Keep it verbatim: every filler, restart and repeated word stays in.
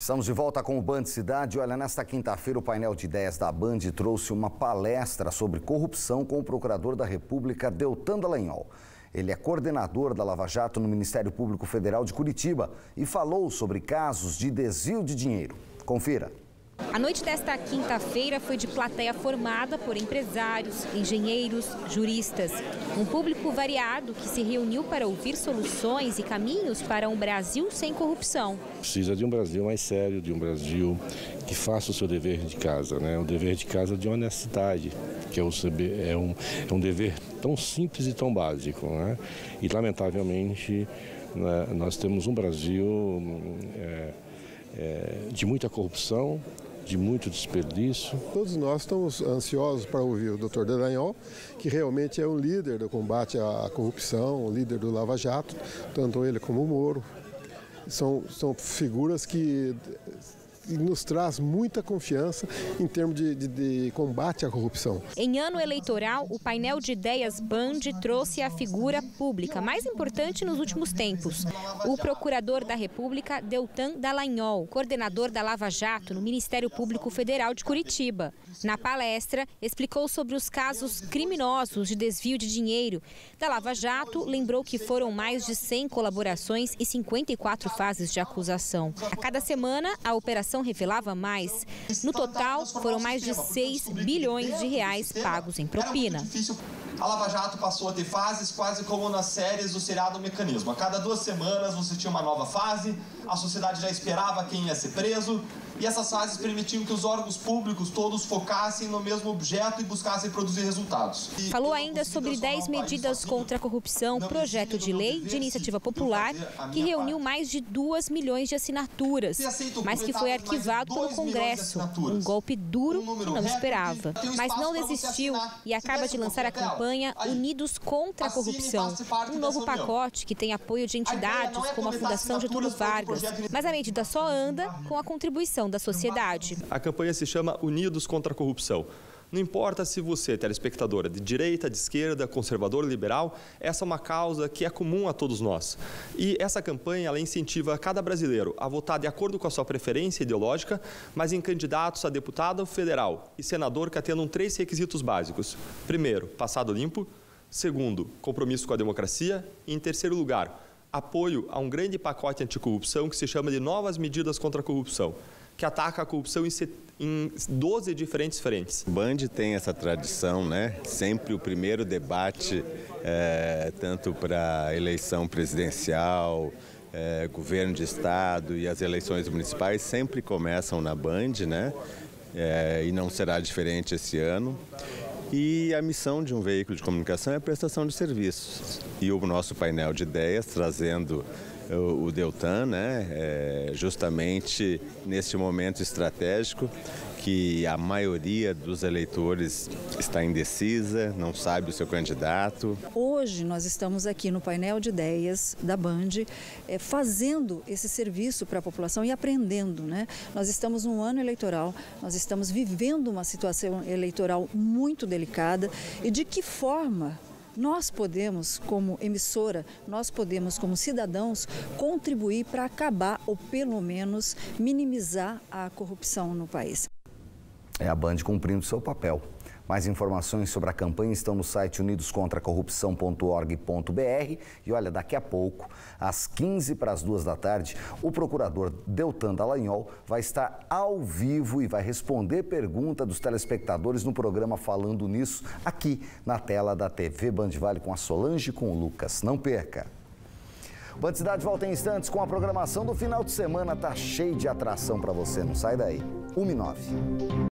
Estamos de volta com o Band Cidade. Olha, nesta quinta-feira o painel de ideias da Band trouxe uma palestra sobre corrupção com o procurador da República, Deltan Dallagnol. Ele é coordenador da Lava Jato no Ministério Público Federal de Curitiba e falou sobre casos de desvio de dinheiro. Confira. A noite desta quinta-feira foi de plateia formada por empresários, engenheiros, juristas. Um público variado que se reuniu para ouvir soluções e caminhos para um Brasil sem corrupção. Precisa de um Brasil mais sério, de um Brasil que faça o seu dever de casa, né? O dever de casa de honestidade, que é, o, é, um, é um dever tão simples e tão básico, né? E, lamentavelmente, né, nós temos um Brasil é, é, de muita corrupção, de muito desperdício. Todos nós estamos ansiosos para ouvir o doutor Dallagnol, que realmente é um líder do combate à corrupção, um líder do Lava Jato, tanto ele como o Moro. São, são figuras que nos traz muita confiança em termos de, de, de combate à corrupção. Em ano eleitoral, o painel de ideias Band trouxe a figura pública mais importante nos últimos tempos, o procurador da República, Deltan Dallagnol, coordenador da Lava Jato no Ministério Público Federal de Curitiba. Na palestra, explicou sobre os casos criminosos de desvio de dinheiro. Da Lava Jato, lembrou que foram mais de cem colaborações e cinquenta e quatro fases de acusação. A cada semana, a operação revelava mais. No total, foram mais de seis bilhões de reais pagos em propina. A Lava Jato passou a ter fases quase como nas séries do seriado Mecanismo. A cada duas semanas você tinha uma nova fase, a sociedade já esperava quem ia ser preso, e essas fases permitiam que os órgãos públicos todos focassem no mesmo objeto e buscassem produzir resultados. E Falou ainda sobre dez medidas contra a corrupção, projeto de lei de iniciativa popular, que reuniu mais de duas milhões de assinaturas, mas que foi arquivado pelo Congresso, um golpe duro que não esperava. Mas não desistiu e acaba de lançar a campanha Unidos contra a Corrupção, um novo pacote que tem apoio de entidades como a Fundação Getúlio Vargas. Mas a medida só anda com a contribuição da sociedade. A campanha se chama Unidos contra a Corrupção. Não importa se você, telespectadora, de direita, de esquerda, conservador, liberal, essa é uma causa que é comum a todos nós. E essa campanha ela incentiva cada brasileiro a votar de acordo com a sua preferência ideológica, mas em candidatos a deputado federal e senador que atendam três requisitos básicos. Primeiro, passado limpo. Segundo, compromisso com a democracia. E, em terceiro lugar, apoio a um grande pacote anticorrupção que se chama de Novas Medidas contra a Corrupção, que ataca a corrupção em doze diferentes frentes. O Band tem essa tradição, né? Sempre o primeiro debate, é, tanto para a eleição presidencial, é, governo de estado e as eleições municipais, sempre começam na Band, né? É, e não será diferente esse ano. E a missão de um veículo de comunicação é a prestação de serviços. E o nosso painel de ideias, trazendo o, o Deltan, né, é, justamente neste momento estratégico que a maioria dos eleitores está indecisa, não sabe o seu candidato. Hoje nós estamos aqui no painel de ideias da Band, é, fazendo esse serviço para a população e aprendendo, né? Nós estamos num ano eleitoral, nós estamos vivendo uma situação eleitoral muito delicada e de que forma nós podemos, como emissora, nós podemos, como cidadãos, contribuir para acabar ou pelo menos minimizar a corrupção no país. É a Band cumprindo seu papel. Mais informações sobre a campanha estão no site unidos contra a corrupção ponto org ponto br. E olha, daqui a pouco, às quinze para as duas da tarde, o procurador Deltan Dallagnol vai estar ao vivo e vai responder pergunta dos telespectadores no programa Falando Nisso, aqui na tela da T V Band Vale com a Solange e com o Lucas. Não perca! O Band Cidade volta em instantes com a programação do final de semana. Tá cheio de atração para você, não sai daí. uma e nove.